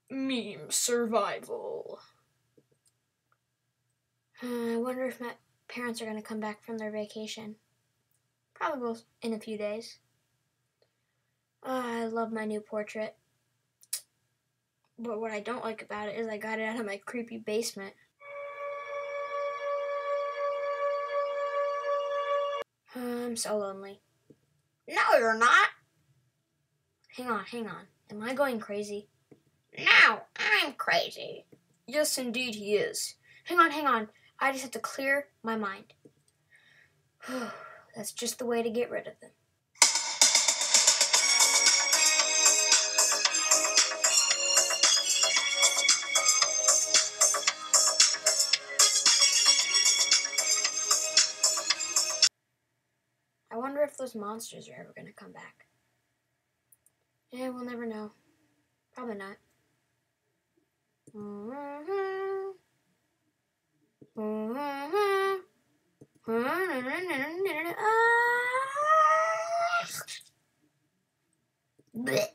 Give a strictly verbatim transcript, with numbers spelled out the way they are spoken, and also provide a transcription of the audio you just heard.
Meme survival. Uh, I wonder if my parents are going to come back from their vacation. Probably will in a few days. Uh, I love my new portrait. But what I don't like about it is I got it out of my creepy basement. Uh, I'm so lonely. No, you're not. Hang on, hang on. Am I going crazy? No, I'm crazy. Yes, indeed he is. Hang on, hang on. I just have to clear my mind. That's just the way to get rid of them. I wonder if those monsters are ever going to come back. Yeah, we'll never know. Probably not. Blech.